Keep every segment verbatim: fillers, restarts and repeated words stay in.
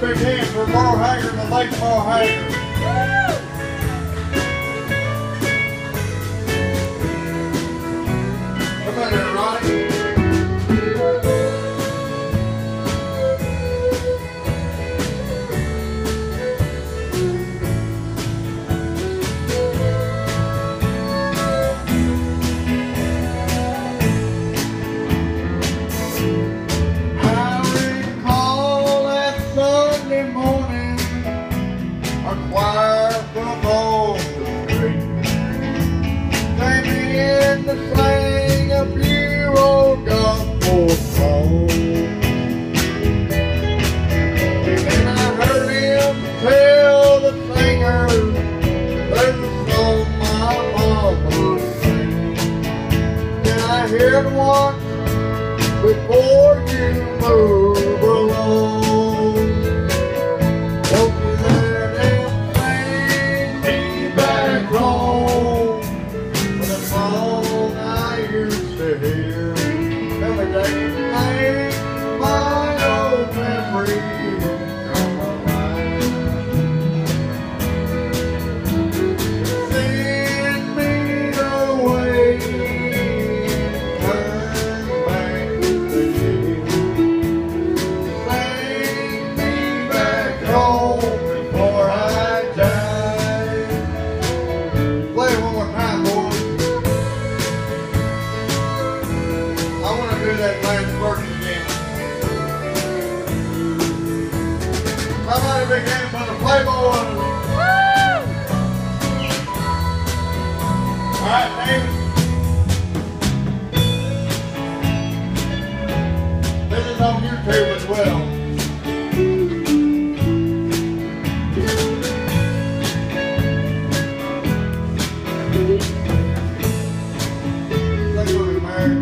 big hand for Merle Haggard and the late Merle Haggard. Come on here, Ronnie. Hear one before you move along. Don't you let them sing me back home for the song I used to hear. Every day make my old memories come alive. Send me away. That last verse again. Somebody big hand for the Playboy. All right, David. This is on YouTube as well. Let's go to Mary.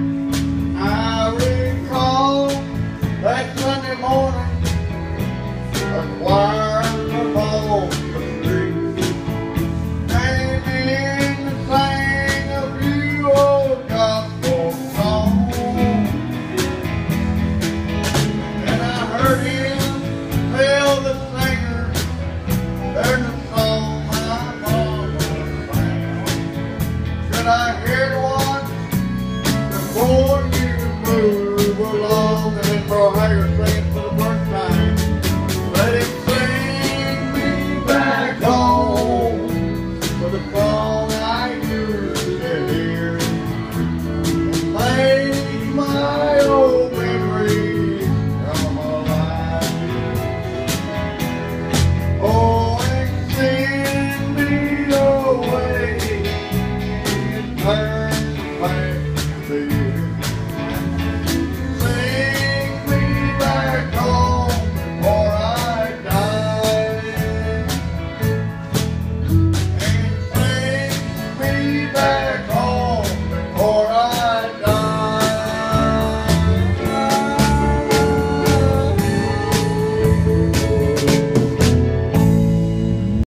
That Sunday morning, a choir from all the street came in to sing a few old gospel songs, and I heard him tell the singers there's a song my mama sang. Should I hear one before you move along? And Merle Haggard